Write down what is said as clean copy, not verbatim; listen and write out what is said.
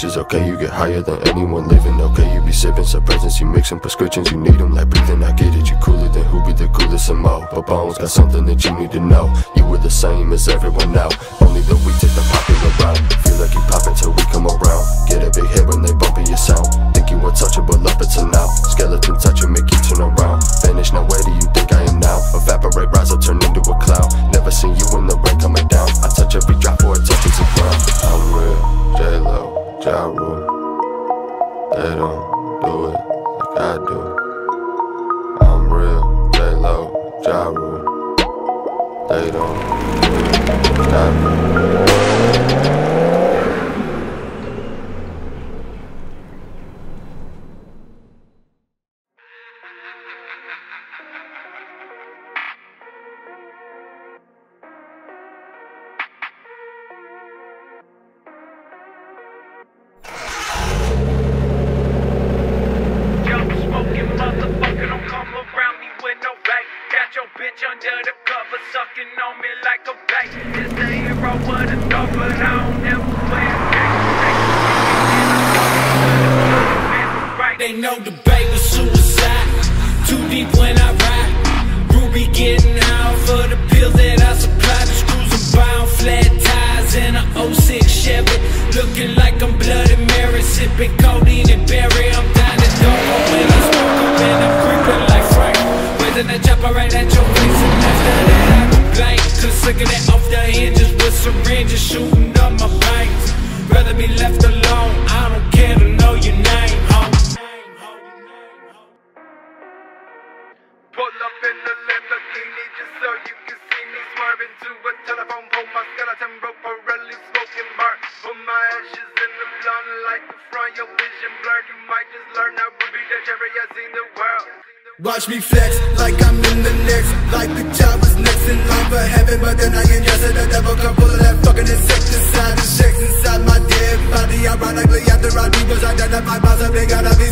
bitch is okay, you get higher than anyone living. Okay, you be sipping suppressants, you mixing prescriptions, you need them like breathing. I get it, you cooler than who be the coolest and more. But Bones got something that you need to know. You were the same as everyone now, only that we take the popular route. Feel like you pop until we come around. Get a big head when they bumping your sound. Think you untouchable up until now. Skeleton touch and make you turn around. Vanish now, where do you think I am now? Evaporate, rise up, turn into a cloud. Never seen you in the rain coming down. I touch every drop or it touches the ground. I'm real, J-Lo, Ja Rule. They don't do it like I do. I'm real, J-Lo, Ja Rule. They don't do it like I do. They know the bait was suicide. Too deep when I ride. Ruby getting out for the pills that I supply. The screws are bound, flat tires in a 06 Chevy. Looking like I'm Bloody Mary, sipping codeine and berry. I'm down the door when I smoke up and I'm creeping like Frank. Waiting to chopper right at your face, and after that I complain. Cause looking at off the hinges with syringes shooting up my veins. Rather be left alone, I don't care to know your name, homie. Pull up in the Lamborghini just so you can see me swerving to a telephone pole. My skeleton rope really smoking burn. Put my ashes in the blunt like the front, your vision blurred. You might just learn how Ruby the cherry has seen the world. Watch me flex like I'm in the next. Like the job was next in line for heaven, but then I ingested the devil. Come full of that fucking insecticide. The shakes inside my dead body. Ironically after I was identified, possibly gotta be